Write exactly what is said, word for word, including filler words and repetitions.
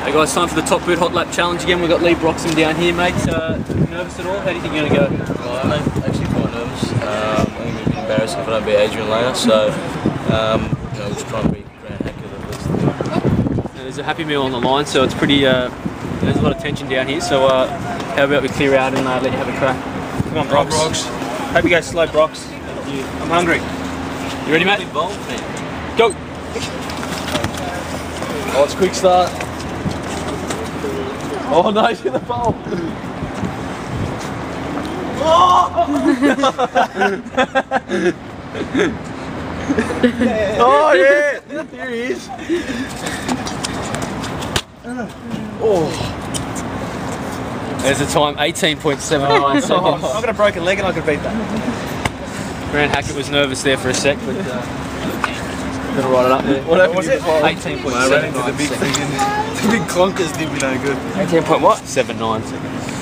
Hey guys, time for the top boot hot lap challenge again. We've got Lee Broxham down here, mate. Uh, nervous at all? How do you think you're going to go? Well, I'm actually quite nervous. Um, I think it'd be embarrassing if I don't beat Adrian Langer, so um, you know, we'll just try and beat Grant Hackett at least. There's a Happy Meal on the line, so it's pretty. Uh, there's a lot of tension down here. So uh, how about we clear out and uh, let you have a crack? Come on, Brox. Brox. Hope you go slow, Brox. I'm hungry. You ready, mate? Bold, man. Go. Oh, it's a quick start. Oh no, he's in the bowl. Oh yeah, there he is. Oh. There's the time, eighteen point seven nine seconds. I've got a broken leg and I could beat that. Grant Hackett was nervous there for a sec, but uh, gotta write it up there. What happened was it? eighteen point I ran seven into nine the big seconds. thing. The big clunkers did me no good. eighteen point what? seven nine seconds.